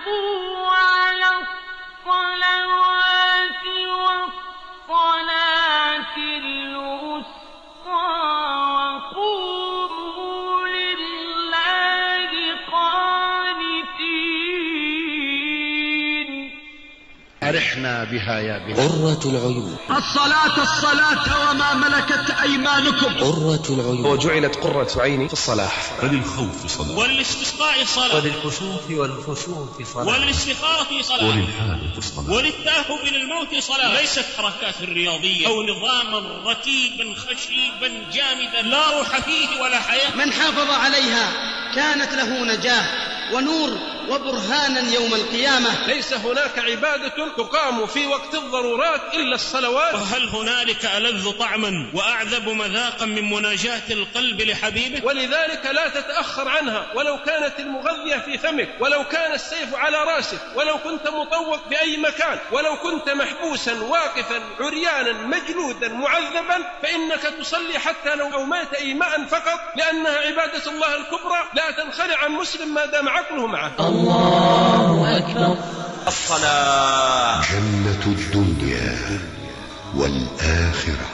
أرحنا بها يا بلال. قرة العيون. الصلاة وما ملكت أيمانكم. قرة العيون. وجعلت قرة عيني في الصلاة. فللخوف صلاة، وللاستسقاء صلاة، وللكسوف والخسوف صلاة، وللاستخارة صلاة، وللحاجة صلاة، وللتأهب للموت صلاة. ليست حركات رياضية أو نظاما رتيبا خشيبا جامدا لا روح فيه ولا حياة. من حافظ عليها كانت له نجاة ونور وبرهانا يوم القيامة. ليس هناك عبادة تقام في وقت الضرورات إلا الصلوات. وهل هنالك ألذ طعما وأعذب مذاقا من مناجاة القلب لحبيبه؟ ولذلك لا تتأخر عنها، ولو كانت المغذية في فمك، ولو كان السيف على راسك، ولو كنت مطوق في أي مكان، ولو كنت محبوسا واقفا عريانا مجلودا معذبا، فإنك تصلي حتى لو مات إيماء فقط، لأنها عبادة الله الكبرى لا تنخلع عن مسلم ما دام عقله معه. الله أكبر. الصلاة جنة الدنيا والآخرة.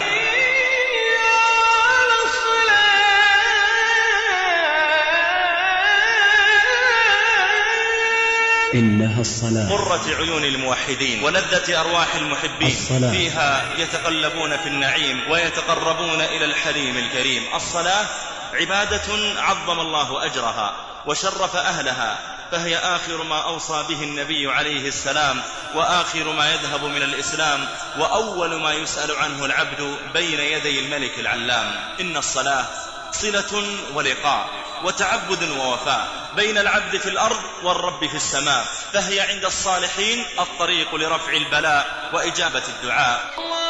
إنها الصلاة قرة عيون الموحدين ولذة أرواح المحبين. الصلاة. فيها يتقلبون في النعيم ويتقربون إلى الحليم الكريم. الصلاة عبادة عظم الله أجرها وشرف أهلها، فهي آخر ما أوصى به النبي عليه السلام، وآخر ما يذهب من الإسلام، وأول ما يسأل عنه العبد بين يدي الملك العلام. إن الصلاة صلة ولقاء وتعبد ووفاء بين العبد في الأرض والرب في السماء، فهي عند الصالحين الطريق لرفع البلاء وإجابة الدعاء.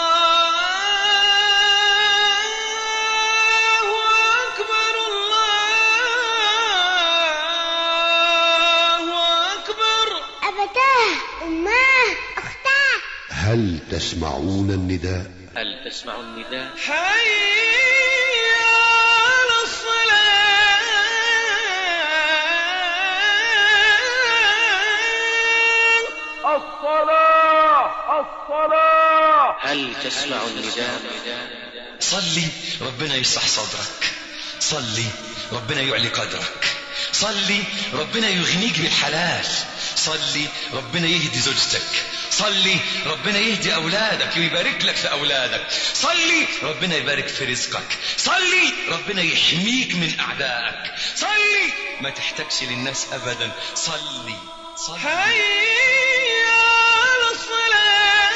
هل تسمعون النداء؟ هل تسمع النداء؟ حي على الصلاة. الصلاة. هل تسمع النداء؟ صلي ربنا يشرح صدرك، صلي ربنا يعلي قدرك، صلي ربنا يغنيك بالحلال، صلي ربنا يهدي زوجتك، صلي ربنا يهدي أولادك ويبارك لك في أولادك، صلي ربنا يبارك في رزقك، صلي ربنا يحميك من أعدائك، صلي ما تحتاجش للناس أبدا، صلي صلي. حي على الصلاة.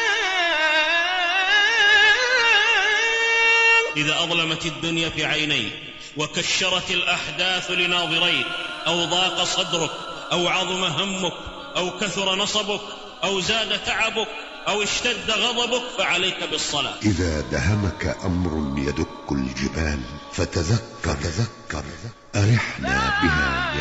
إذا أظلمت الدنيا في عينيك وكشرت الأحداث لناظريك، أو ضاق صدرك، أو عظم همك، أو كثر نصبك، أو زاد تعبك، أو اشتد غضبك، فعليك بالصلاة. إذا دهمك أمر يدك الجبال فتذكر أرحنا بها